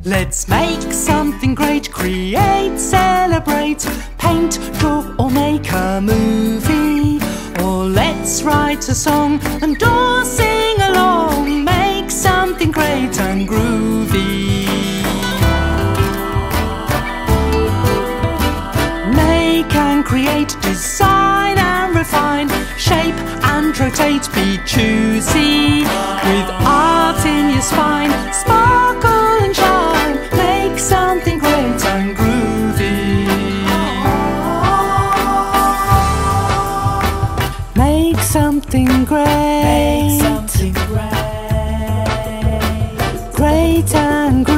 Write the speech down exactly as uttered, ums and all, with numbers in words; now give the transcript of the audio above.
Let's make something great, create, celebrate, paint, draw or make a movie. Or let's write a song and all sing along, make something great and groovy. Make and create, design and refine, shape and rotate, be choosy. With art in your spine, sparkle and shine, make something great and groovy. Make something great, make something great, great and groovy.